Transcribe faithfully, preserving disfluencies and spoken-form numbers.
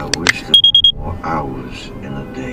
I wish there were more hours in a day.